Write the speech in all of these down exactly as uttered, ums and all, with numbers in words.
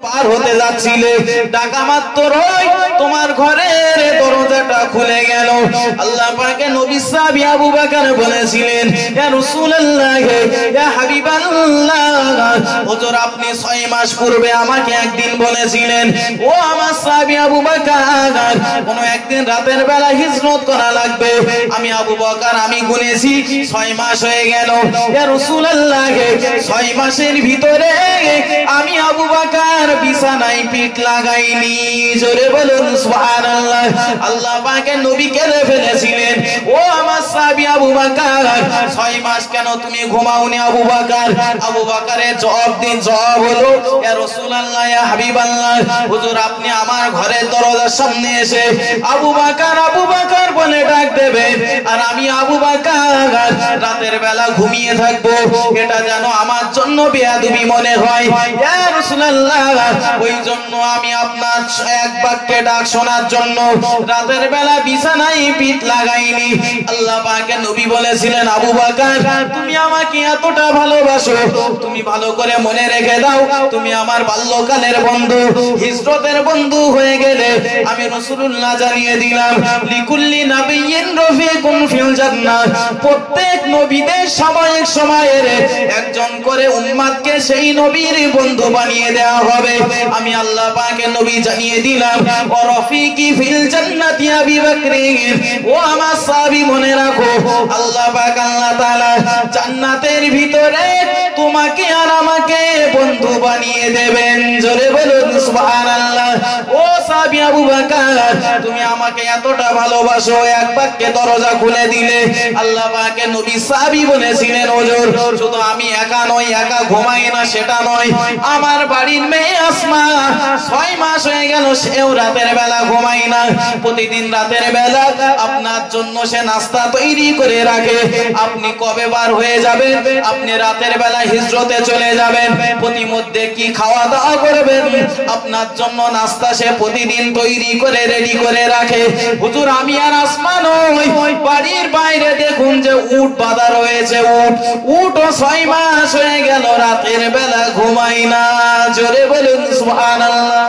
পার হতে যাচ্ছিলে, টাকা মাত্রই তোমার ঘরের দরজাটা খুলে গেল। আল্লাহ পাকের নবী সাহাবী আবু বকর বলেছিলেন, ইয়া রাসূলুল্লাহ, ইয়া হাবিবাল্লাহ, হুজুর আপনি ছয় মাস পূর্বে আমাকে একদিন বলেছিলেন, ও আমার সাহাবী আবু বকর, কোন একদিন রাতের বেলা হিজরত করা লাগবে। আমি আবু বকর আমি গুনেছি ছয় মাস হয়ে গেল। ইয়া রাসূলুল্লাহ, ছয় মাসের ভিতরে আমি আবু বকর বিছানায় পিঠ লাগাইনি। জোরে বলুন সুবহানাল্লাহ। আল্লাহ পাকের নবী কেঁদে ফেলেছিলেন, ও আমার সাহাবী আবু বকর, ছয় মাস কেন তুমি ঘুমাওনি আবু বকর? আবু বকরের জবাব দিন জবাব হলো, ইয়া রাসূলুল্লাহ, ইয়া হাবিবাল্লাহ, হুজুর আপনি আমার ঘরের দরজার সামনে এসে আবু বকর আবু বকর বলে ডাক দেবেন, আর আমি আবু বকর রাতের বেলা ঘুমিয়ে থাকবো, এটা যেন আমার জন্য বেয়াদবি মনে হয়। ইয়া রাসূলুল্লাহ, ওই জন্য আমি আপনার এক বাক্যে ডাক শোনার জন্য রাতের বেলা বিছানায় পিঠ লাগাইনি। আল্লাহ পাকের নবী বলেছিলেন, আবু বকর তুমি আমাকে এতটা ভালোবাসো, তুমি ভালো করে মনে রেখে দাও, তুমি আমার বাল্যকালের বন্ধু, হিজরতের বন্ধু হয়ে গেলে আমি রাসূলুল্লাহ জানিয়ে দিলাম, লিকুল্লি নাবিয়্যিন রফিকুন ফিল জান্নাহ, প্রত্যেক নবীদের সাময়িক সময়ের একজন করে উম্মতকে সেই নবীর বন্ধু বানিয়ে দেওয়া হবে। আমি আল্লাহ পাকের নবী জানিয়ে দিলাম, ও রফিকি ফিল জান্নাতি আবি বকর, ও আমার সাহাবী মনে রাখো, আল্লাহ পাক আল্লাহ তাআলা জান্নাতের ভিতরে তোমাকে আর আমাকে বন্ধু বানিয়ে দেবেন। জোরে বলুন সুবহানাল্লাহ। ও সাহাবী আবু বকর, তুমি আমাকে এতটা ভালোবাসো, এক বাক্যে দরজা খুলে দিলে। আল্লাহ পাকের নবী সাহাবী বলেছিলেন, হুজুর শুধু আমি একা নই, একা ঘুমাই না সেটা নয়, আমার বাড়ির মেয়ে আসমা ছয় মাস হয়ে গেল সেও রাতের বেলা ঘুমাই না, প্রতিদিন রাতের বেলা আপনার জন্য সে নাস্তা তৈরি করে রাখে। আপনি কবে বার হয়ে যাবেন, আপনি রাতের বেলা হিজরতে চলে যাবেন, প্রতিমধ্যে কি খাওয়া দাওয়া করবেন, আপনার জন্য নাস্তা সে প্রতিদিন তৈরি করে রেডি করে রাখে। হুজুর আমি আর আসমা নই, বাড়ির বাইরে দেখুন যে উট বাঁধা রয়েছে, উট উটও ছয় মাস হয়ে গেল রাতের বেলা ঘুমাই না। জোরে বলুন সুবহানাল্লাহ।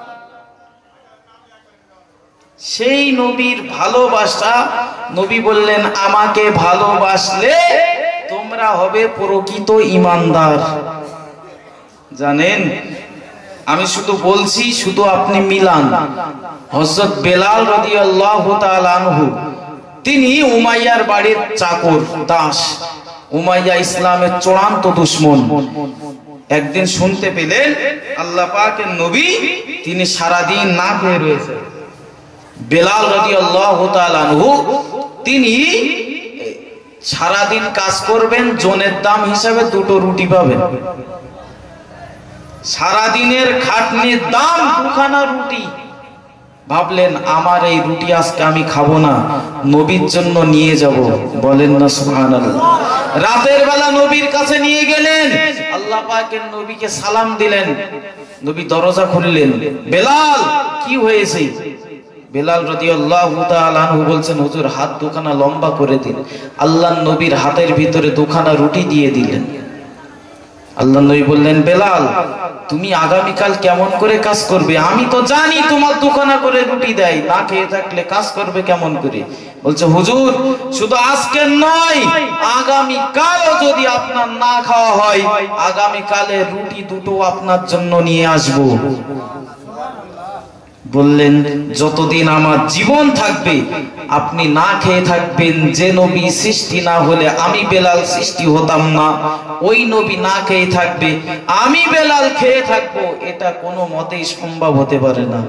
সেই নবীর ভালোবাসা, নবী বললেন, আমাকে ভালোবাসলে তোমরা হবে প্রকৃত ঈমানদার। জানেন, আমি শুধু বলছি, শুধু আপনি মিলান। হযরত বেলাল রাদিয়াল্লাহু তাআলা আনহু, তিনি উমাইয়ার বাড়ির চাকর, দাস। উমাইয়া ইসলামের চূড়ান্ত দুশমন। একদিন শুনতে পেলেন আল্লাহ পাকের নবী তিনি সারাদিন না খেয়ে রয়েছে। বেলাল রাদিয়াল্লাহু তাআলা আনহু তিনি সারাদিন কাজ করবেন, জনের দাম হিসাবে দুটো রুটি পাবেন। সারাদিনের খাটনির দাম দুখানা রুটি। ভাবলেন আমার এই রুটি আজকে আমি খাবো না, নবীর জন্য নিয়ে যাব। বলেন না সুবহানাল্লাহ। রাতের বেলা নবীর কাছে নিয়ে গেলেন, আল্লাহ পাকের নবীকে সালাম দিলেন। নবী দরজা খুললেন, বেলাল কি হয়েছে? বেলাল রাদিয়াল্লাহু তাআলা আনহু বলছেন, হুজুর হাত দুখানা লম্বা করে দিন। আল্লাহর নবীর হাতের ভিতরে দুখানা রুটি দিয়ে দিলেন। আল্লাহ নবী বললেন, বেলাল তুমি আগামীকাল কেমন করে কাজ করবে? আমি তো জানি তোমার দুখানা করে রুটি দেয়, না খেয়ে থাকলে কাজ করবে কেমন করে? বলছে, হুজুর শুধু আজকে নয়, আগামীকালও যদি আপনার না খাওয়া হয়, আগামীকালে রুটি দুটো আপনার জন্য নিয়ে আসবো। বললেন, যতদিন আমার জীবন থাকবে আপনি না খেয়ে থাকবেন। যে নবী সৃষ্টি না হলে আমি বেলাল সৃষ্টি হতাম না, ওই নবী না খেয়ে থাকবে, আমি বেলাল খেয়ে থাকবো, এটা কোনো মতেই সম্ভব হতে পারে না।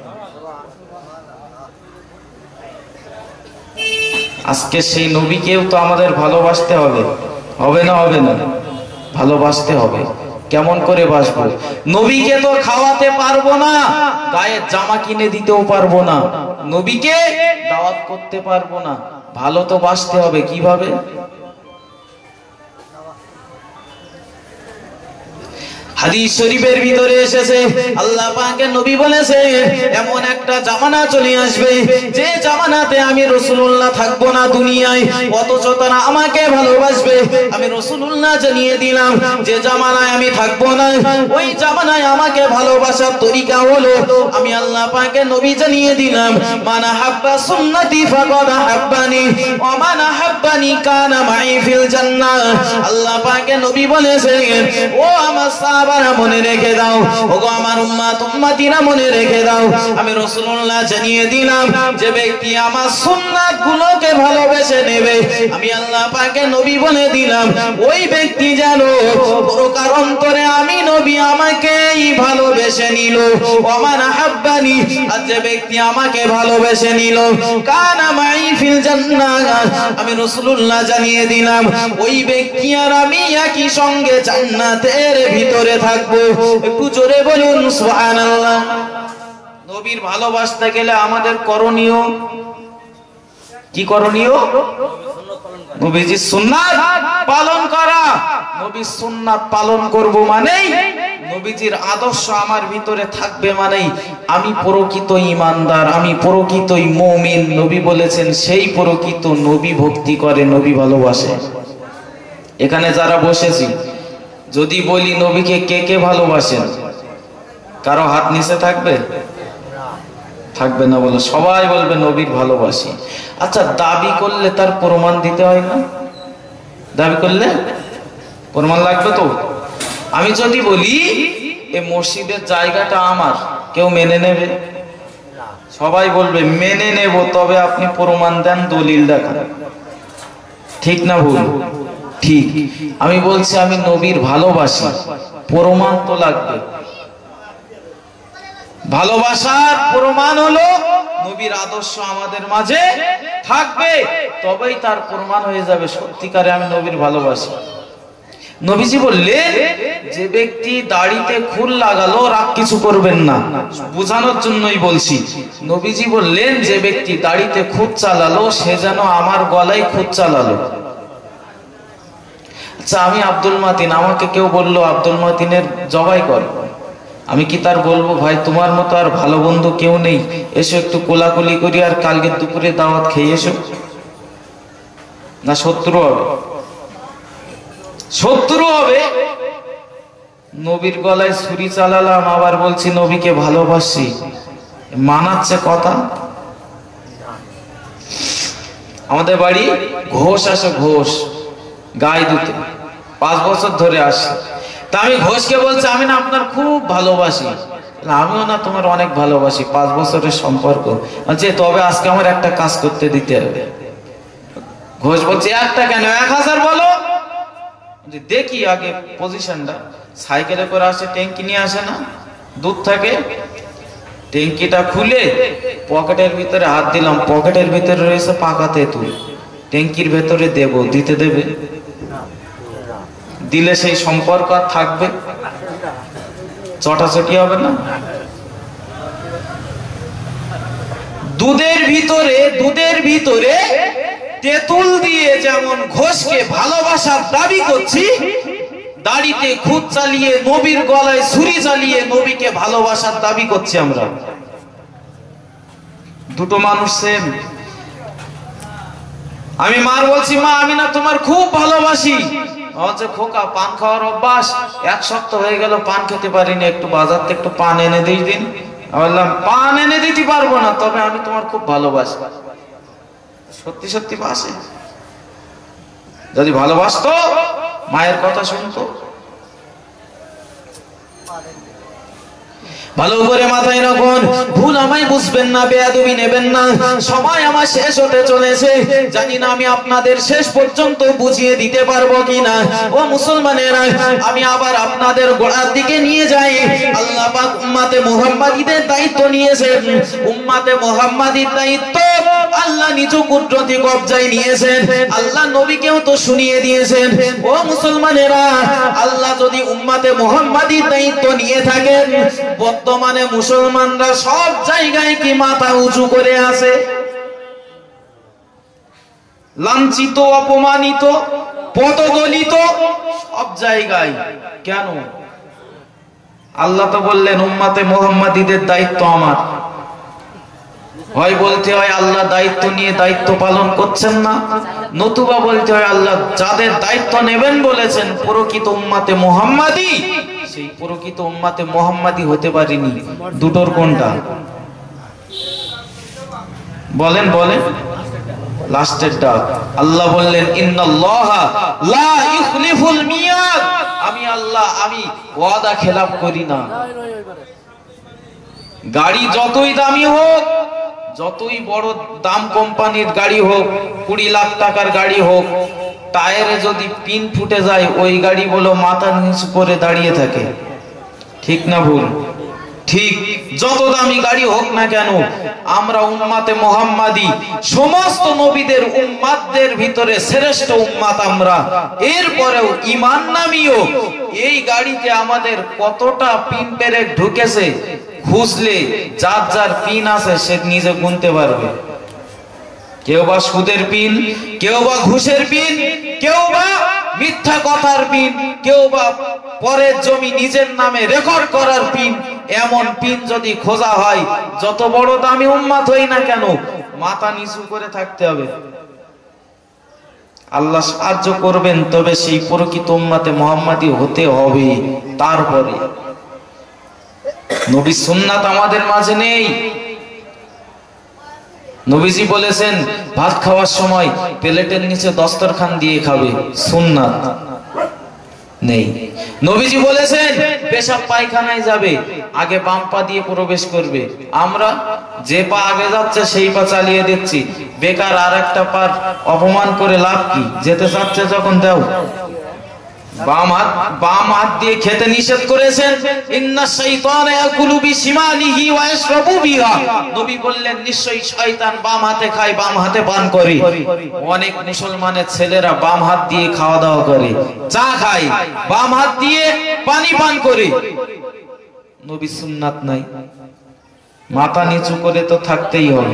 আজকে সেই নবীকেও তো আমাদের ভালোবাসতে হবে, হবে না? হবে না? ভালোবাসতে হবে। কেমন করে বাসবো? নবীকে তো খাওয়াতে পারবো না, গায়ের জামা কিনে দিতেও পারবো না, নবীকে দাওয়াত করতে পারবো না, ভালো তো বাসতে হবে। কিভাবে? হাদিস শরীফের ভিতরে এসেছে আল্লাহ পাকের নবী বলেছে এমন একটা জামানা চলে আসবে যে জামানাতে আমি রাসূলুল্লাহ থাকবো না দুনিয়ায়, অথচ তারা আমাকে ভালোবাসবে। আমি রাসূলুল্লাহ জানিয়ে দিলাম যে জামানায় আমি থাকবো না ওই জামানায় আমাকে ভালোবাসার তরিকা হলো, আমি আল্লাহ পাকের নবী জানিয়ে দিলাম মান হাব্বা সুন্নতি ফাকাদ হাব্বানি ওয়া মান হাব্বানি কানা মাই ফিল জান্নাহ। আল্লাহ পাকের নবী বলেছেন ও আমার সাহাবারা মনে রেখে দাও, ওগো আমার উম্মত উম্মতিরা মনে রেখে দাও, আমি রাসূলুল্লাহ জানিয়ে দিলাম যে ব্যক্তি আমার সুন্নাতগুলোকে ভালোবেসে নেবে, আমি আল্লাহ পাকের নবী বলে দিলাম ওই ব্যক্তি যেন প্রকার অন্তরে আমি নবী আমাকেই ভালোবেসে নিল। ওমান হাব্বানি, আর যে ব্যক্তি আমাকে ভালোবেসে নিল কানা মাই ফিল জান্নাহ, আমি রাসূলুল্লাহ জানিয়ে দিলাম ওই ব্যক্তি আর আমি একই সঙ্গে জান্নাতের ভিতরে থাকবো। একটু জোরে বলুন সুবহানাল্লাহ। নবীর ভালোবাসতে গেলে আমাদের করণীয় কি? করণীয় নবীজির সুন্নাত পালন করা। নবীর সুন্নাত পালন করব মানেই নবীজির আদর্শ আমার ভিতরে থাকবে মানেই আমি প্রকৃত ঈমানদার, আমি প্রকৃত মুমিন। নবী বলেছেন সেই প্রকৃত নবী ভক্তি করে, নবী ভালোবাসে। এখানে যারা বসেছি যদি বলি নবীকে কে কে ভালোবাসেন, কারো হাত নিচে থাকবে? থাকবে না। বলে সবাই বলবে নবীর ভালোবাসি। আচ্ছা, দাবি করলে তার প্রমাণ দিতে হয় না? দাবি করলে প্রমাণ লাগবে তো। আমি যদি বলি এই মসজিদের জায়গাটা আমার, কেউ মেনে নেবে? সবাই বলবে মেনে নেব, তবে আপনি প্রমাণ দেন, দলিল দেখান। ঠিক না ভুল? ঠিক। আমি বলছি আমি নবীর ভালোবাসি, প্রমাণ তো লাগবে। ভালোবাসার প্রমাণ হলো নবীর আদর্শ আমাদের মাঝে থাকবে, তবেই তার প্রমাণ হয়ে যাবে সত্যিকারে আমি নবীর ভালোবাসি। নবীজি বললেন যে ব্যক্তি দাড়িতে খুর লাগালো রাগ কিছু করবেন না, বোঝানোর জন্যই বলছি। নবীজি বললেন যে ব্যক্তি দাড়িতে খুদ চালালো সে যেন আমার গলায় খুদ চালালো। আচ্ছা, আমি আব্দুল মাতিন, আমাকে কেউ বললো আব্দুল মাতিনের জবাই কর, আমি কি তার বলবো ভাই তোমার মতো আর ভালো বন্ধু কেউ নেই, এসো একটু কোলাকুলি করি আর কালকে দুপুরে দাওয়াত খেয়ে এসো? না শত্রু হবে? শত্রু হবে। নবীর গলায় ছুরি চালালাম, আবার বলছি নবীকে ভালোবাসি, মানাচ্ছে কথা? আমাদের বাড়ি ঘোষ আসে, ঘোষ গায়ে দুতে পাঁচ বছর ধরে আসে। তা আমি ঘোষকে বলছি আমি না আপনার খুব ভালোবাসি। আমিও না তোমার অনেক ভালোবাসি, পাঁচ বছরের সম্পর্ক আছে, তবে আজকে আমার একটা কাজ করতে দিতে হবে। ঘোষ বলছে একটা কেন, এক হাজার বলো। দেখি আগে পজিশনটা। সাইকেলে করে আসে, ট্যাঙ্কি নিয়ে আসে না, দুধ থাকে, ট্যাঙ্কিটা খুলে পকেটের ভিতরে হাত দিলাম, পকেটের ভিতরে রয়েছে পাকা তেঁতুল, ট্যাঙ্কির ভেতরে দেব, দিতে দেবে? দিলে সেই সম্পর্ক আর থাকবে? চটাচটি হবে না? দুধের ভিতরে দুধের ভিতরে তেঁতুল দিয়ে যেমন ঘোষকে ভালোবাসার দাবি করছি, দাড়িতে খুদ চালিয়ে নবীর গলায় ছুরি চালিয়ে নবীকে ভালোবাসার দাবি করছি আমরা। দুটো মানুষ সেম। আমি মার বলছি মা আমি না তোমার খুব ভালোবাসি, বলছে খোকা পান খাওয়ার অভ্যাস, এক সপ্তাহ হয়ে গেল পান খেতে পারিনি, একটু বাজার থেকে একটু পান এনে দিই দিন। বললাম পান এনে দিতে পারবো না, তবে আমি তোমার খুব ভালোবাসি। সত্যি সত্যি বাসে। যদি ভালোবাসতো মায়ের কথা শুনতো। ভালো করে মাথায় রাখুন, ভুল আমায় বুঝবেন না, বেয়াদবি নেবেন না। সময় আমার শেষ হতে চলেছে, জানি না আমি আপনাদের শেষ পর্যন্ত বুঝিয়ে দিতে পারবো কিনা। ও মুসলমানেরা, আমি আবার আপনাদের গোড়ার দিকে নিয়ে যাই। আল্লাহ পাক উম্মতে মুহাম্মাদীদের দায়িত্ব নিয়েছেন। উম্মতে মুহাম্মাদীর দায়িত্ব আল্লাহ নিজ কুদরতি কবজায় নিয়েছেন। আল্লাহ নবীকেও তো শুনিয়ে দিয়েছেন। ও মুসলমানেরা, আল্লাহ যদি উম্মতে মুহাম্মাদীর দায়িত্ব নিয়ে থাকেন, বর্তমানে মুসলমানরা সব জায়গায় কি মাথা উঁচু করে আছে? লাঞ্ছিত, অপমানিত, পদদলিত সব জায়গায়। কেন? আল্লাহ তো বললেন উম্মতে মুহাম্মাদীদের দায়িত্ব আমার। হয় বলতে হয় আল্লাহ দায়িত্ব নিয়ে দায়িত্ব পালন করছেন না, নতুবা বলতে হয় আল্লাহ যাদের দায়িত্ব নেবেন বলেছেন প্রকৃত উম্মতে মুহাম্মাদী, সেই প্রকৃত উম্মতে মুহাম্মাদী হতে পারিনি। দুটোর কোনটা বলেন বলেন? লাস্টেরটা। আল্লাহ বললেন ইন্নাল্লাহা লা ইখলিফুল মিয়াদ, আমি আল্লাহ আমি ওয়াদা খেলাফ করি না। গাড়ি যতই দামি হোক, যতই বড় দাম কোম্পানির গাড়ি হোক, কুড়ি লাখ টাকার গাড়ি হোক, টায়ারে যদি পিন ফুটে যায় ওই গাড়ি বলো মাথা নিচু করে দাঁড়িয়ে থাকে, ঠিক না ভুল? ঠিক যত দামি গাড়ি হোক না কেন, আমরা উম্মতে মুহাম্মাদী সমস্ত নবীদের উম্মাতদের ভিতরে শ্রেষ্ঠ উম্মাত আমরা। এরপরেও ঈমান নামীয় এই গাড়িতে আমাদের কতটা পিন পেরেক ঢুকেছে খুঁজলে যার যার পিন আছে সে নিজে গুনতে পারবে। কেউ বা সুদের পিন, কেউ বা ঘুষের পিন, কেউ বা মিথ্যা কথার পিন, কেউ বা পরের জমি নিজের নামে রেকর্ড করার পিন। এমন পিন যদি খোঁজা হয়, যত বড় দামি উম্মাত হই না কেন মাথা নিচু করে থাকতে হবে। আল্লাহ সাহায্য করবেন, তবে সেই প্রকৃত উম্মতে মুহাম্মাদী হতে হবে। তারপরে নবীর সুন্নাত আমাদের মাঝে নেই। নবীজি বলেছেন ভাত খাওয়ার সময় প্লেটের নিচে দস্তরখান দিয়ে খাবে, সুন্নাত নেই। নবীজি বলেছেন পেশাব পায়খানায় যাবে আগে বাম পা দিয়ে প্রবেশ করবে, আমরা যে পা আগে যাচ্ছে সেই পা চালিয়ে দিচ্ছি। বেকার আর একটা পা অপমান করে লাভ কি? যেতে চাচ্ছে যখন দাও। বাম হাত বাম হাত দিয়ে খেতে নিষেধ করেছেন, ইন্নাশ শাইতানা ইয়াকুলু বিশিমালিহি ওয়া ইয়াশরাবু বিহা। নবী বললেন নিশ্চয়ই শয়তান বাম হাতে খায়, বাম হাতে পান করে। অনেক মুসলমানের ছেলেরা বাম হাত দিয়ে খাওয়া দাওয়া করে, চা খায়, বাম হাত দিয়ে পানি পান করে। নবী সুন্নাত নাই, মাথা নিচু করে তো থাকতেই হবে।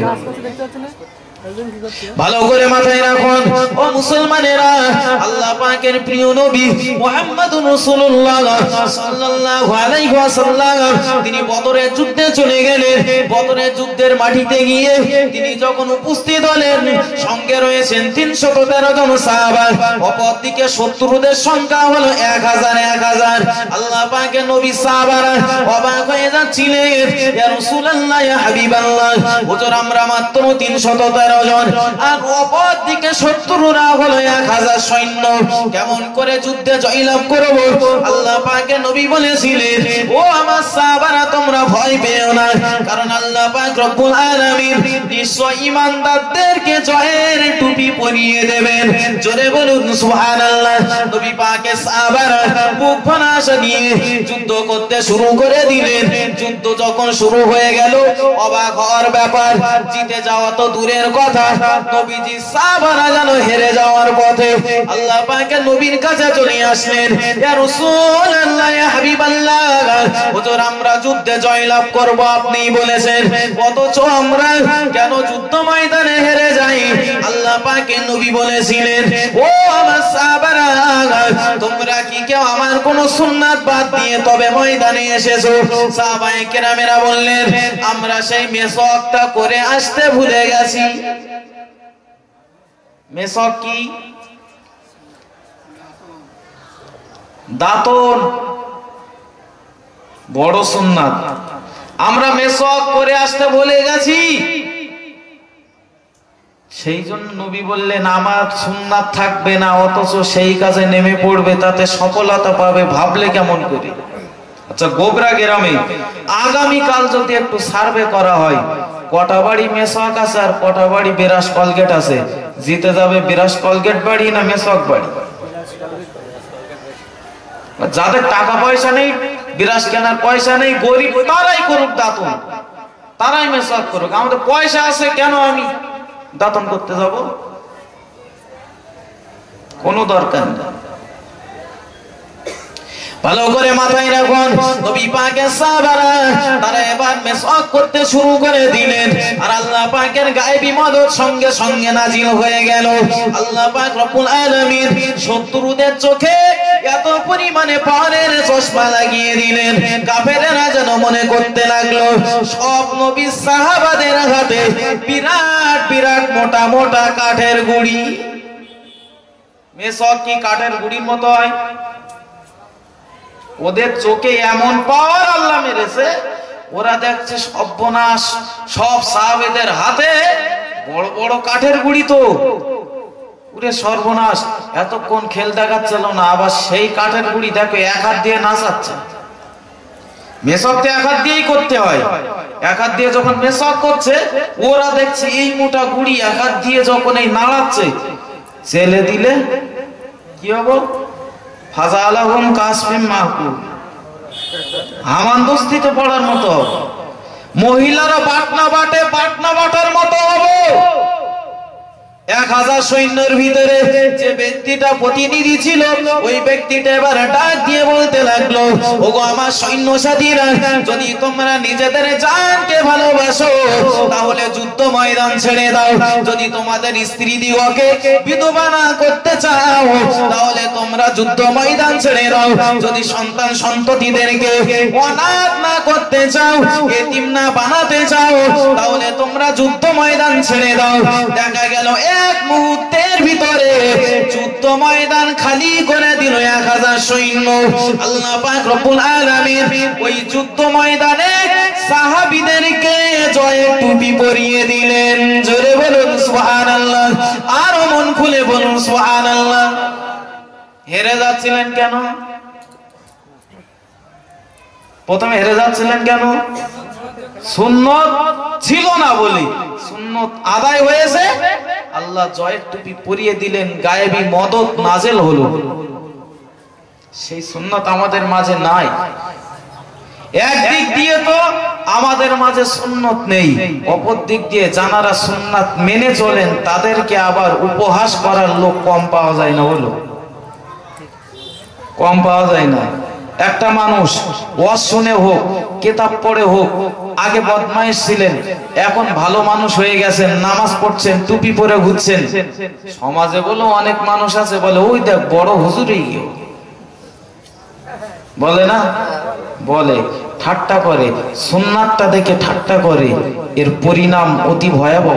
ভালো করে মাথায় রাখুন ও মুসলমানেরা, আল্লাহ পাকের প্রিয় নবী মুহাম্মদুর রাসূলুল্লাহ সাল্লাল্লাহু আলাইহি ওয়াসাল্লাম তিনি বদরের যুদ্ধে চলে গেলেন। বদরের যুদ্ধের মাটিতে গিয়ে তিনি যখন উপস্থিত হলেন, সঙ্গে রয়েছেন তিনশো তেরো জন সাহাবা, অপরদিকে শত্রুদের সংখ্যা হলো এক হাজার এক হাজার। আল্লাহ পাকের নবী সাহাবারা অবাক হয়ে যাচ্ছিলেন, ইয়া রাসূলুল্লাহ ইয়া হাবিবাল্লাহ, হুজুর আমরা মাত্র তিনশো তেরো জন, আর অপর দিকে শত্রুরা হলো এক হাজার সৈন্য, কেমন করে যুদ্ধে জয়লাভ করব? আল্লাহ পাকের নবী বলেছিলেন ও আমার সাহাবারা তোমরা ভয় পেও না, কারণ আল্লাহ পাক রব্বুল আলামিন নিশ্চয় ঈমানদারদেরকে জয়ের টুপি পরিয়ে দেবেন। জোরে বলুন সুবহানাল্লাহ। নবী পাকের সাহাবারা বুক ফাঁসা নিয়ে যুদ্ধ করতে শুরু করে দিলেন। যুদ্ধ যখন শুরু হয়ে গেল, অবাক হওয়ার ব্যাপার, জিতে যাওয়া তো দূরের কথা, নবীজি সাহাবারা যেন হেরে যাওয়ার পথে। আল্লাহ পাকের নবীর কাছে চলে আসলেন, ইয়া রাসূলুল্লাহ ইয়া হাবিবাল্লাহ, হুজুর আমরা যুদ্ধে জয়লাভ করব আপনি বলেছেন, অথচ আমরা কেন যুদ্ধ ময়দানে হেরে যাই? আল্লাহ পাকের নবী বলেছিলেন ও আমার সাহাবারা তোমরা কি কেউ আমার কোন সুন্নাত বাদ দিয়ে তবে ময়দানে এসেছো? সাহাবায়ে কেরামেরা বললেন আমরা সেই মেসওয়াকটা করে আসতে ভুলে গেছি। মেসওয়াক কি? দাঁতন, বড় সুন্নাত। আমরা মেসওয়াক করে আসতে ভুলে গেছি, সেই জন্য নবী বললেন আমার সুন্নাত থাকবে না অথচ সেই কাজে নেমে পড়বে, তাতে সফলতা পাবে, ভাবলে কেমন করে? আচ্ছা গোবরা গ্রামে আগামীকাল যদি একটু সার্ভে করা হয়, কটা বাড়ি মেসওয়াক আছে আর কটা বাড়ি বিরাস কলগেট আছে, জিতে যাবে বিরাস কলগেট বাড়ি না মেসওয়াক বাড়ি? যাদের টাকা পয়সা নেই, বিরাস কেনার পয়সা নেই, গরিব, তারাই করুক দাঁতন, তারাই মেসওয়াক করুক। আমাদের পয়সা আছে, কেন আমি দাঁতন করতে যাব? কোনো দরকার নেই। ভালো করে মাথায় রাখুন, নবী পাকের সাহাবারা তারা এবার মেসওয়াক করতে শুরু করে দিলেন, আর আল্লাহ পাকের গায়েবী মদদ সঙ্গে সঙ্গে নাজিল হয়ে গেল। আল্লাহ পাক রব্বুল আলামিন শত্রুদের চোখে এত পরিমাণে পাওয়ারের চশমা লাগিয়ে দিলেন, কাফেররা যেন মনে করতে লাগলো সব নবী সাহাবাদের হাতে বিরাট বিরাট মোটা মোটা কাঠের গুড়ি। মেসওয়াক কি কাঠের গুড়ির মতো হয়? ওদের চোখে এমন পাওয়ার আল্লাহ মেরেছে, ওরা দেখছে সর্বনাশ, সব সাহাবেদের হাতে বড় বড় কাঠের গুড়ি। তো ওরে সর্বনাশ, এতক্ষণ খেল দেখাচ্ছিল না, আবার সেই কাঠের গুড়ি দেখো এক হাত দিয়ে নাচাচ্ছে। মেসওয়াকটা এক হাত দিয়েই করতে হয়, এক হাত দিয়ে যখন মেসওয়াক করছে, ওরা দেখছে এই মোটা গুড়ি এক হাত দিয়ে যখন এই নাড়াচ্ছে, ছেলে দিলে কি হবো? ফাজালাহুম কাসফিম মাহকুম, হামানদস্তিতে পড়ার মতো। মহিলারা বাটনা বাটে বাটনা বাটার মতো হবে। এক হাজার সৈন্যের ভিতরে যে ব্যক্তিটা প্রতিনিধি ছিল, ওই ব্যক্তিটা এবার ডাক দিয়ে বলতে লাগলো, ওগো আমার সৈন্য সাথীরা, যদি তোমরা নিজেদের জানকে ভালোবাসো তাহলে যুদ্ধ ময়দান ছেড়ে দাও। যদি তোমাদের স্ত্রী দিগকে বিধবা না করতে চাও তাহলে তোমরা যুদ্ধ ময়দান ছেড়ে দাও। যদি সন্তান সন্ততিদেরকে অনাথ না করতে চাও, এতিম না বানাতে চাও, তাহলে তোমরা যুদ্ধ ময়দান ছেড়ে দাও। দেখা গেল এক মুহূর্তের ভিতরে যুদ্ধ ময়দান খালি করে দিল এক হাজার সৈন্য। আল্লাহ পাক রব্বুল আলামিন ওই যুদ্ধ ময়দানে সাহাবীদেরকে জয়ের টুপি পরিয়ে দিলেন। জোরে বলুন সুবহানাল্লাহ, আর মন খুলে বলুন সুবহানাল্লাহ। হেরে যাচ্ছিলেন কেন? প্রথমে হেরে যাচ্ছিলেন কেন? সুন্নত ছিল না বলি। সুন্নত আদায় হয়েছে, আল্লাহ জয়ের টুপি পরিয়ে দিলেন, গায়েবী মদদ নাজেল হলো। সেই সুন্নত আমাদের মাঝে নাই। একদিক দিয়ে তো আমাদের মাঝে সুন্নত নেই, অপর দিক দিয়ে যারা সুন্নাত মেনে চলেন তাদেরকে আবার উপহাস করার লোক কম পাওয়া যায় না। হলো কম পাওয়া যায় না। একটা মানুষ ওয়াজ শুনে হোক, কিতাব পড়ে হোক, আগে বদমাইশ ছিলেন, এখন ভালো মানুষ হয়ে গেছেন, নামাজ পড়ছেন, টুপি পরে ঘুরছেন। সমাজে বলো অনেক মানুষ আছে বলে, ওই দেখ বড় হুজুরই গিয়ে বলে না, বলে ঠাট্টা করে, সুন্নাতটা দেখে ঠাট্টা করে, এর পরিণাম অতি ভয়াবহ।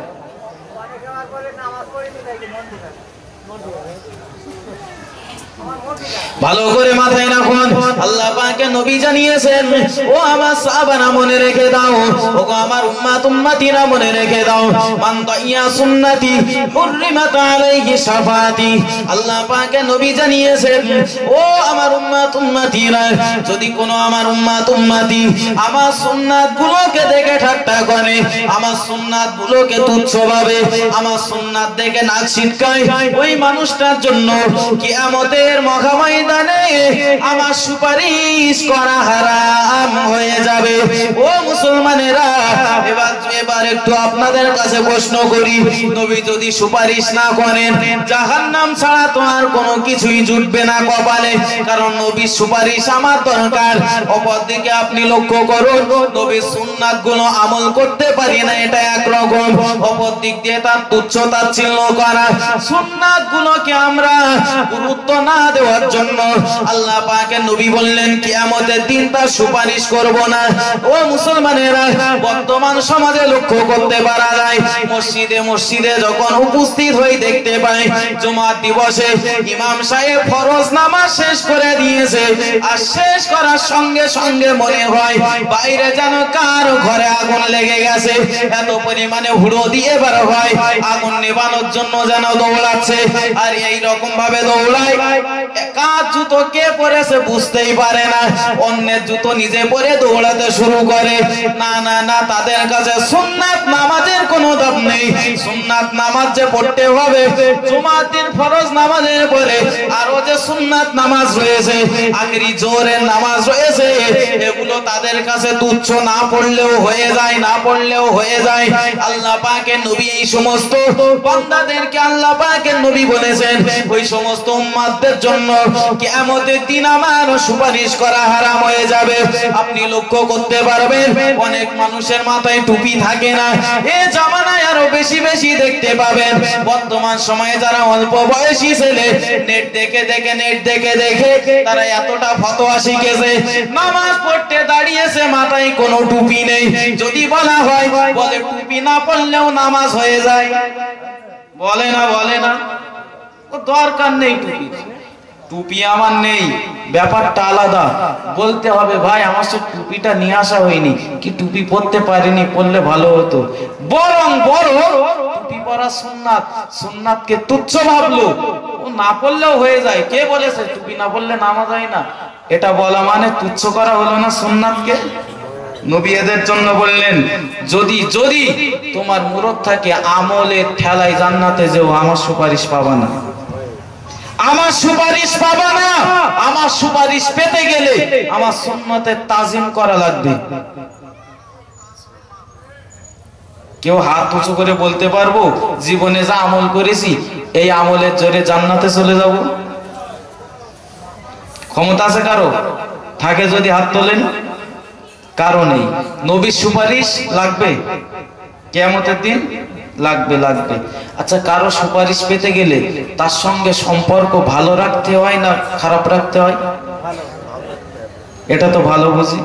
ভালো করে মাথায় রাখুন, আল্লাহ পাকের নবী জানিয়েছেন, ও আমার সাহাবারা মনে রেখে দাও, ও আমার উম্মত উম্মতিরা মনে রেখে দাও, মান তাইয়া সুন্নতি হুররিমাত আলাইহি শাফাতি। আল্লাহ পাকের নবী জানিয়েছেন, ও আমার উম্মত উম্মতিরা, যদি কোনো আমার উম্মত উম্মতি আমার সুন্নাতগুলোকে দেখে ঠাট্টা করে, আমার সুন্নাতগুলোকে তুচ্ছ ভাবে, আমার সুন্নাত দেখে নাক ছিটকায়, ওই মানুষটার জন্য কিয়ামতের মহাময়দানে আমার সুপারিশ করা হারাম হয়ে যাবে। ও মুসলমানেরা, এবার এবার একটু আপনাদের কাছে প্রশ্ন করি, নবী যদি সুপারিশ না করেন, জাহান্নাম ছাড়া তো আর কোনো কিছুই জুটবে না কপালে, কারণ নবীর সুপারিশ আমার দরকার। অপরদিকে আপনি লক্ষ্য করুন, নবীর সুন্নাতগুলো আমল করতে পারি না, এটা একরকম। অপর দিক দিয়ে তার তুচ্ছ তাচ্ছিল্য করা, সুন্নাতগুলোকে আমরা গুরুত্ব না দেওয়ার জন্য আল্লাহ পাকের নবী বললেন কিয়ামতের দিন তার সুপারিশ করব না। ও মুসলমানেরা, বর্তমান সমাজে লক্ষ্য করতে পারা যায়, মসজিদে মসজিদে যখন উপস্থিত হই দেখতে পাই জুমার দিবসে ইমাম সাহেব ফরজ নামাজ শেষ করে দিয়েছে, আর শেষ করার সঙ্গে সঙ্গে মনে হয় বাইরে যেন কার ঘরে আগুন লেগে গেছে, এত পরিমাণে হুড়ো দিয়ে বের হয়, আগুন নেভানোর জন্য যেন দৌড়াচ্ছে। আর এই রকম ভাবে দৌড়ায়, কার জুতো কে পরেছে বুঝতেই পারে না, অন্যের জুতো নিজে পরে দৌড়াতে শুরু করে। না না না, তাদের কাছে সুন্নাত সুন্নাত নামাজের কোনো দাম নেই। সুন্নাত নামাজ যে পড়তে হবে, জুমার দিন ফরজ নামাজের পরে আরো যে সুন্নাত নামাজ রয়েছে, আখেরি জোহরের নামাজ রয়েছে, এগুলো তাদের কাছে তুচ্ছ, না পড়লেও হয়ে যায়, না পড়লেও হয়ে যায়। আল্লাহ পাকের নবী এই সমস্ত বান্দাদেরকে আল্লাহ পাকের নবী বলেছেন ওই সমস্ত উম্মতদের জন্য কিয়ামতের দিন আমার সুপারিশ করা হারাম হয়ে যাবে। আপনি লক্ষ্য করতে পারবেন অনেক মানুষের মাথায় টুপি থাকে না, এই জামানায় আরো বেশি বেশি দেখতে পাবেন। বর্তমান সময়ে যারা অল্প বয়সী ছেলে নেট দেখে দেখে নেট দেখে দেখে তারা এতটা ফতোয়া শিখেছে, নামাজ পড়তে দাঁড়িয়েছে মাথায় কোনো টুপি নেই। যদি বলা হয় বলে টুপি না পড়লেও নামাজ হয়ে যায়, বলে না বলে না দরকার নেই টুপি, টুপি আমার নেই, ব্যাপারটা আলাদা। বলতে হবে ভাই আমার সে টুপিটা নিয়ে আসা হয়নি, কি টুপি পরতে পারিনি, পড়লে ভালো হতো। বরং বড় টুপি পরা সুন্নাত, সুন্নাতকে তুচ্ছ ভাবলো, ও না পড়লেও হয়ে যায়। কে বলেছে টুপি না পড়লে নামাজ হয় না? এটা বলা মানে তুচ্ছ করা হলো না সুন্নাতকে? নবী এদের জন্য বললেন যদি যদি তোমার মুরত থাকে আমলের ঠেলায় জান্নাতে যেও, আমার সুপারিশ পাবা না, আমার সুপারিশ পাবা না। আমার সুপারিশ পেতে গেলে আমার সুন্নতের তাজিম করা লাগবে। কেউ হাত উঁচু করে বলতে পারবো জীবনে যা আমল করেছি এই আমলের জোরে জান্নাতে চলে যাব? ক্ষমতা আছে কারো? থাকে যদি হাত তোলেন। কারো নেই। নবীর সুপারিশ লাগবে কিয়ামতের দিন, লাগবে লাগবে। আচ্ছা, কারো সুপারিশ পেতে গেলে তার সঙ্গে সম্পর্ক ভালো রাখতে হয় না খারাপ রাখতে হয়? এটা তো ভালো বুঝি।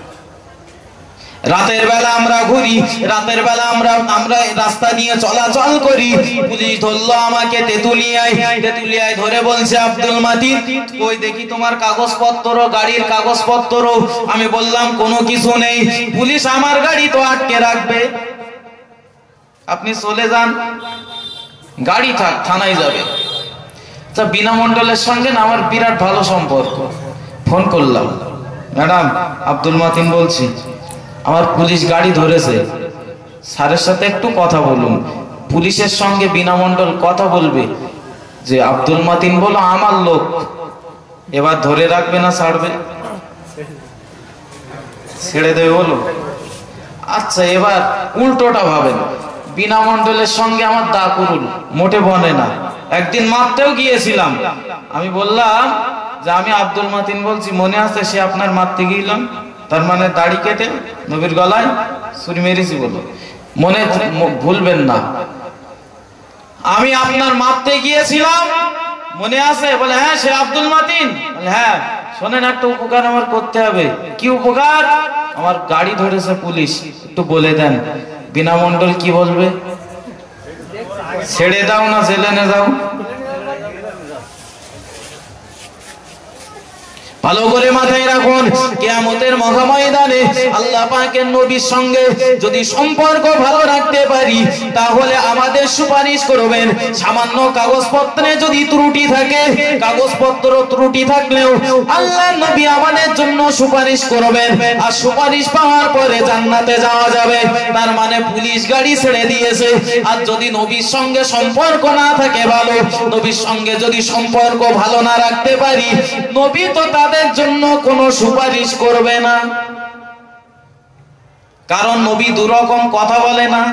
রাতের বেলা আমরা ঘুরি, রাতের বেলা আমরা আমরা রাস্তা দিয়ে চলাচল করি, পুলিশ ধরলো আমাকে তেতুলিয়ায়, তেতুলিয়ায় ধরে বলছে আব্দুল মাতিন কই দেখি তোমার কাগজপত্র, গাড়ির কাগজপত্র। আমি বললাম কোনো কিছু নেই। পুলিশ আমার গাড়ি তো আটকে রাখবে, আপনি চলে যান, গাড়ি থাক, থানায় যাবে। আচ্ছা, বিনা মন্ডলের সঙ্গে না আমার বিরাট ভালো সম্পর্ক। ফোন করলাম, ম্যাডাম আব্দুল মাতিন বলছি, আমার পুলিশ গাড়ি ধরেছে, স্যারের সাথে একটু কথা বলুন। পুলিশের সঙ্গে বিনামণ্ডল কথা বলবে যে আব্দুল মাতিন বলো আমার লোক, এবার ধরে রাখবে না ছাড়বে? ছেড়ে দেবে বলো? আচ্ছা, এবার উল্টোটা ভাবেন, বিনামণ্ডলের সঙ্গে আমার দা করুন মোটে বনে না। একদিন মারতেও গিয়েছিলাম, আমি বললাম যে আমি আব্দুল মাতিন বলছি, মনে আছে সে আপনার মারতে গিয়েছিলাম, তার মানে দাড়ি কেটে নবীর গলায় ছুরি মেরেছি বলো, মনে ভুলবেন না। আমি আপনার মারতে গিয়েছিলাম, মনে আছে? বলে হ্যাঁ সে আব্দুল মাতিন। বলে হ্যাঁ, শোনেন একটা উপকার আমার করতে হবে। কি উপকার? আমার গাড়ি ধরেছে পুলিশ, একটু বলে দেন। বিনামণ্ডল কি বলবে? ছেড়ে দাও না জেলে নে যাও? ভালো করে মাথায় রাখুন, কিয়ামতের মহাময়দানে আল্লাহ পাকের নবীর সঙ্গে যদি সম্পর্ক ভালো রাখতে পারি তাহলে আমাদের সুপারিশ করবেন। সামান্য কাগজপত্রে যদি ত্রুটি থাকে, কাগজপত্র ত্রুটি থাকলেও আল্লাহ নবী আমাদের জন্য সুপারিশ করবেন, আর সুপারিশ পাওয়ার পরে জান্নাতে যাওয়া যাবে। তার মানে পুলিশ গাড়ি ছেড়ে দিয়েছে। আর যদি নবীর সঙ্গে সম্পর্ক না থাকে ভালো, নবীর সঙ্গে যদি সম্পর্ক ভালো না রাখতে পারি, নবী তো তাদের জন্য কোনো সুপারিশ করবে না। কারণ নবী দুরকম কথা বলে না,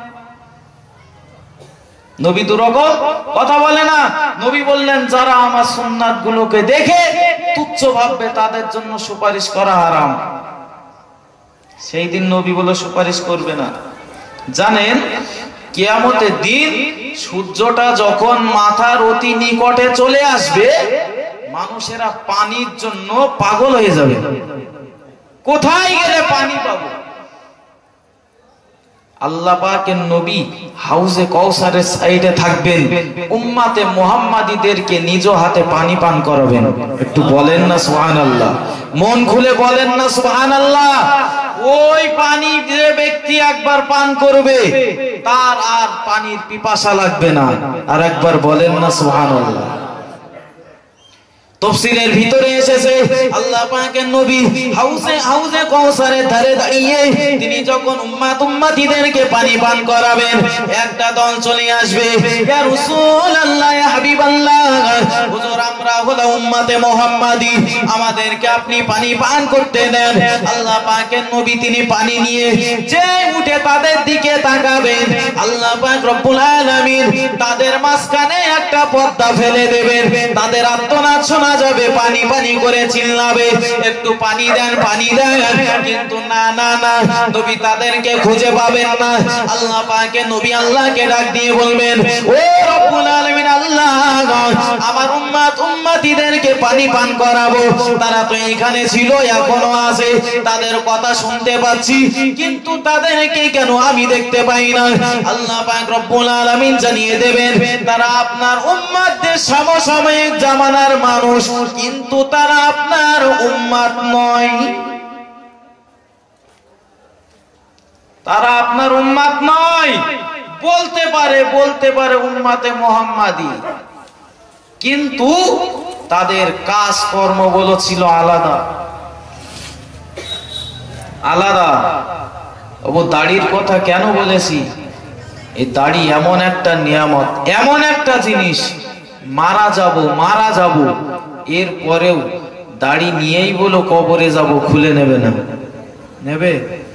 নবী দুরকম কথা বলে না। নবী বললেন যারা আমার সুন্নাত গুলোকে দেখে তুচ্ছ ভাববে তাদের জন্য সুপারিশ করা হারাম। সেই দিন নবী বলে সুপারিশ করবে না। জানেন, কিয়ামতের দিন সূর্যটা যখন মাথার অতি নিকটে চলে আসবে, মানুষেরা পানির জন্য পাগল হয়ে যাবে। কোথায় গেলে পানি পাবো? আল্লাহ পাকের নবী হাউজে কাউসারের সাইডে থাকবেন, উম্মতে মুহাম্মাদীদেরকে নিজ হাতে পানি পান করাবেন। একটু বলেন না সুবহানাল্লাহ, মন খুলে বলেন না সুবহানাল্লাহ। ওই পানি যে ব্যক্তি একবার পান করবে তার আর পানির পিপাসা লাগবে না। আর একবার বলেন না সুবহানাল্লাহ। তাফসীরের ভিতরে এসেছে আল্লাহ পাকের নবী হাউজে হাউজে কাউসারের ধারে দাঁড়িয়ে তিনি যখন উম্মত উম্মতিদেরকে পানি পান করাবেন, একটা দল চলে আসবে, ইয়া রাসূলুল্লাহ, ইয়া হাবিবাল্লাহ, হুজুর আমরা হলো উম্মতে মুহাম্মাদি, আমাদেরকে আপনি পানি পান করতে দেন। আল্লাহ পাকের নবী তিনি পানি নিয়ে যে উঠে তাদের দিকে তাকাবেন, আল্লাহ পাক রব্বুল আলামিন তাদের মাঝখানে একটা পর্দা ফেলে দেবেন, তাদের আত্মনাদ শোনা যাবে, পানি পানি করে চিল্লাবে, একটু পানি দেন পানি দেন, কিন্তু না না না, নবী তাদেরকে খুঁজে পাবেন না। আল্লাহ পাকে নবী আল্লাহকে ডাক দিয়ে বলবেন, ও রব্বুল আলামিন আল্লাহ, আমার উম্মত উম্মতিদেরকে পানি পান করাবো, তারা তো এখানে ছিল এখনো আছে, তাদের কথা শুনতে পাচ্ছি, কিন্তু তাদেরকে কেন আমি দেখতে পাই না? আল্লাহ পাক রব্বুল আলামিন জানিয়ে দেবেন, তারা আপনার উম্মতদের সমসাময়িক জামানার মানুষ, কিন্তু তারা আপনার উম্মত নয়, তারা আপনার উম্মত নয়। বলতে পারে বলতে পারে উম্মতে মুহাম্মাদি, কিন্তু তাদের কাজ কর্মগুলো ছিল আলাদা আলাদা। ও দাড়ির কথা কেন বলেছি? এই দাড়ি এমন একটা নিয়ামত, এমন একটা জিনিস, মারা যাব মারা যাব এর পরেও দাড়ি নিয়েই বলো কবরে যাব, খুলে নেবে না? নেবে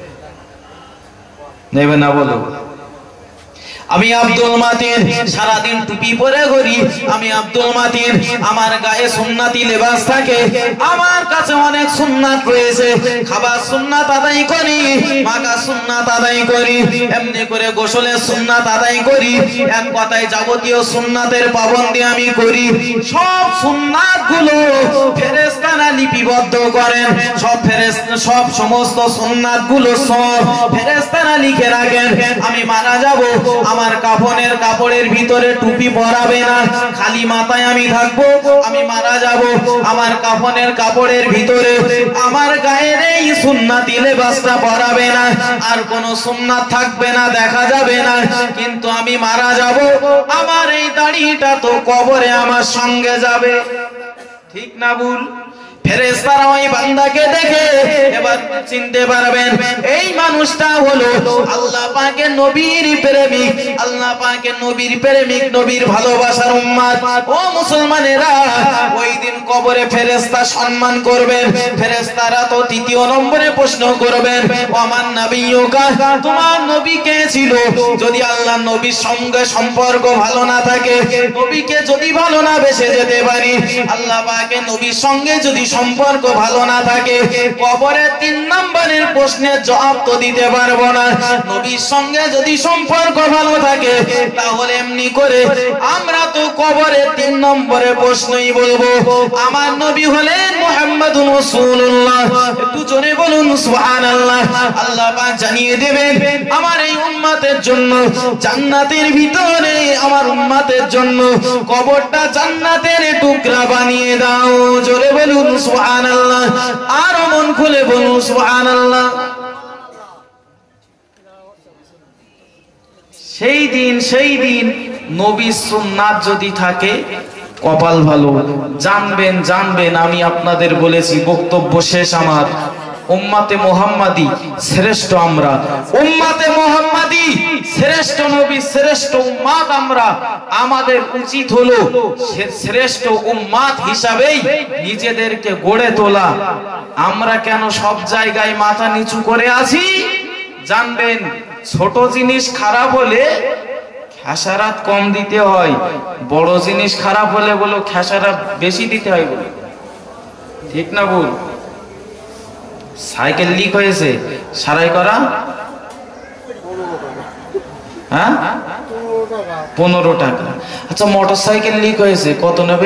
নেবে না বলো? আমি আব্দুল মাতিন সারাদিন টুপি পরে ঘুরি, আমি আব্দুল মাতিন, আমার গায়ে সুন্নাতি লেবাস থাকে, আমার কাছে অনেক সুন্নাত রয়েছে, খাবার সুন্নাত আদায় করি, মাকা সুন্নাত আদায় করি, এমনি করে গোসলের সুন্নাত আদায় করি, এক কথায় যাবতীয় সুন্নাতের পাবন্দি আমি করি। সব সুন্নাত গুলো ফেরেশতারা লিপিবদ্ধ করেন, সব ফেরেশতা সব সমস্ত সুন্নাত গুলো সব ফেরেশতারা লিখে রাখেন। আমি মারা যাব, আমার কাফনের কাপড়ের ভিতরে টুপি পরাবে না, খালি মাথায় আমি থাকবো, আমি মারা যাব, আমার কাফনের কাপড়ের ভিতরে আমার গায়ের এই সুন্নাতি লেবাসটা পরাবে না, আর কোন সুন্নাত থাকবে না, দেখা যাবে না, কিন্তু আমি মারা যাব, আমার এই দাড়িটা তো কবরে আমার সঙ্গে যাবে, ঠিক না ভুল? ফেরেশতারা ওই বান্দাকে দেখে এবার চিনতে পারবেন এই মানুষটা হলো আল্লাহ পাকের নবীর প্রেমিক, আল্লাহ পাকের নবীর প্রেমিক, নবীর ভালোবাসার উম্মত। ও মুসলমানেরা, ওই দিন কবরে ফেরেশতা সম্মান করবেন, ফেরেশতারা তো তৃতীয় নম্বরে প্রশ্ন করবেন, ও আমার নবীকা, তোমার নবী কে ছিল? যদি আল্লাহ নবীর সঙ্গে সম্পর্ক ভালো না থাকে, নবীকে যদি ভালো না বেসে যেতে পারি, আল্লাহ পাকের নবীর সঙ্গে যদি সম্পর্ক ভালো না থাকে, কবরে তিন নম্বরের প্রশ্নের জবাব তো দিতে পারবো না। নবীর সঙ্গে যদি সম্পর্ক ভালো থাকে, তাহলে এমনি করে আমরা তো কবরে তিন নম্বরে প্রশ্নই বলবো, আমার নবী হলেন মুহাম্মাদুর রাসূলুল্লাহ। একটু জোরে বলুন সুবহানাল্লাহ। আল্লাহ পাক জানিয়ে দেবেন, আমার এই উম্মতের জন্য জান্নাতের ভিতরে, আমার উম্মতের জন্য কবরটা জান্নাতের টুকরা বানিয়ে দাও। জোরে বলুন সুবহানাল্লাহ, আর মন খুলে বলুন সুবহানাল্লাহ। সেই দিন সেই দিন নবীর সুন্নাত যদি থাকে, কপাল ভালো। জানবেন জানবেন আমি আপনাদের বলেছি, বক্তব্য শেষ আমার। উম্মতে মুহাম্মাদি শ্রেষ্ঠ আমরা, উম্মতে মুহাম্মাদি শ্রেষ্ঠ নবী, শ্রেষ্ঠ উম্মত আমরা। আমাদের উচিত হলো শ্রেষ্ঠ উম্মত হিসাবেই নিজেদেরকে গড়ে তোলা। আমরা কেন সব জায়গায় মাথা নিচু করে আছি? জানবেন, ছোট জিনিস খারাপ হলে খেসারাত কম দিতে হয়, বড় জিনিস খারাপ হলে বলো খেসারাত বেশি দিতে হয়, বলো ঠিক না বল? সাইকেল লিক হয়েছে, সারাই করা হ্যাঁ পনেরো টাকা। আচ্ছা, মোটর সাইকেল লিক হয়েছে, কত নেবে?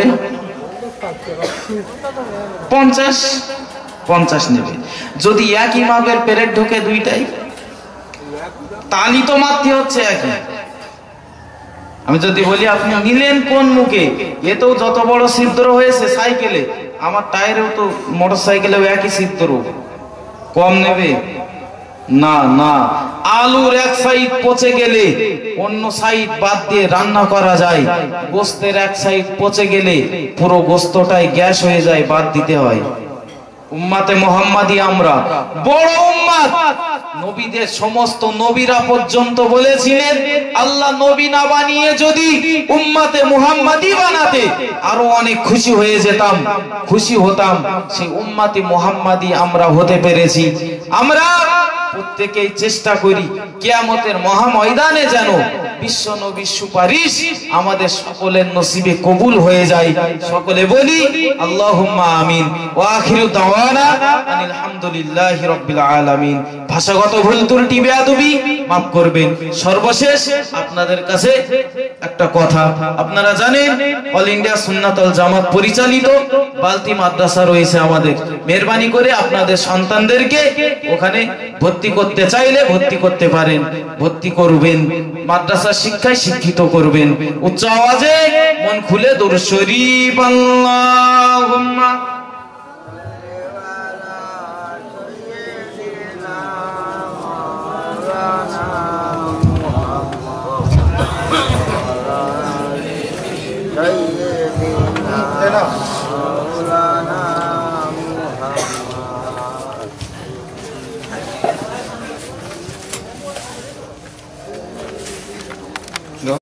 পঞ্চাশ পঞ্চাশ নেবে। যদি একই মাপের পেরেক ঢোকে দুইটাই, তালি তো মারতে হচ্ছে একই। আমি যদি বলি আপনি নিলেন কোন মুখে, এতেও যত বড় ছিদ্র হয়েছে সাইকেলে, আমার টায়ারেও তো মোটর সাইকেলেও একই ছিদ্র, কম নেবে? না না, আলুর এক সাইড পচে গেলে অন্য সাইড বাদ দিয়ে রান্না করা যায়, গোস্তের এক সাইড পচে গেলে পুরো গোস্তটাই গ্যাস হয়ে যায়, বাদ দিতে হয়। উম্মাতে মুহাম্মাদি আমরা বড় উম্মাত। নবীদের সমস্ত নবীরা পর্যন্ত বলেছিলেন আল্লাহ নবী না বানিয়ে যদি উম্মাতে মুহাম্মাদি বানাতে আরো অনেক খুশি হয়ে যেতাম, খুশি হতাম। সেই উম্মাতে মুহাম্মাদি আমরা হতে পেরেছি। আমরা প্রত্যেকেই চেষ্টা করি কিয়ামতের মহা ময়দানে যেন বিশ্ব নবীর সুপারিশ আমাদের সকলের নসিবে কবুল হয়ে যায়। সকলে বলি আল্লাহুম্মা আমিন। ওয়া আখিরু দাওয়ানা আনিল হামদুলিল্লাহি রাব্বিল আলামিন। ভাষাগত ভুল ত্রুটি বেয়াদবি মাফ করবেন। সর্বশেষ আপনাদের কাছে একটা কথা, আপনারা জানেন অল ইন্ডিয়া সুন্নাতুল জামাত পরিচালিত বালতি মাদ্রাসা রয়েছে আমাদের। মেহেরবানি করে আপনাদের সন্তানদেরকে ওখানে ভর্তি করতে চাইলে ভর্তি করতে পারেন, ভর্তি করবেন, মাদ্রাসা শিক্ষায় শিক্ষিত করবেন। উচ্চ আওয়াজে মন খুলে দরুদ শরীফ আল্লাহুম্মা Sayyidina Maulana